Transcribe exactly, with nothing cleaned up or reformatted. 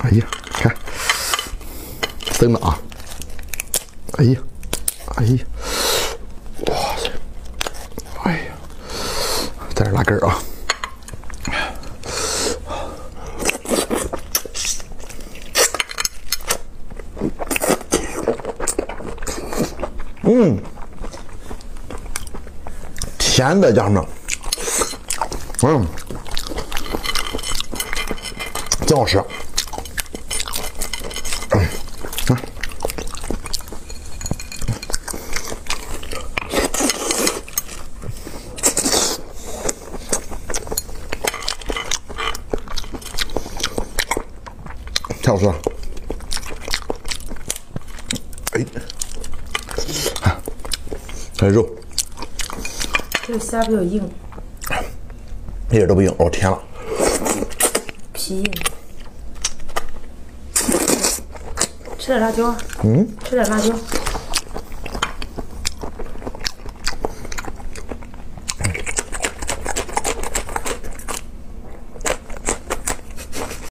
哎呀，看，生了啊！哎呀，哎呀，哇塞！哎呀，在这拉根儿啊！嗯，甜的家伙们，嗯，真好吃。嗯，啊，太好吃了。哎。还有肉， 这个虾比较硬， 一点都不硬，哦，甜了， 皮硬。吃点辣椒， 嗯， 吃点辣椒。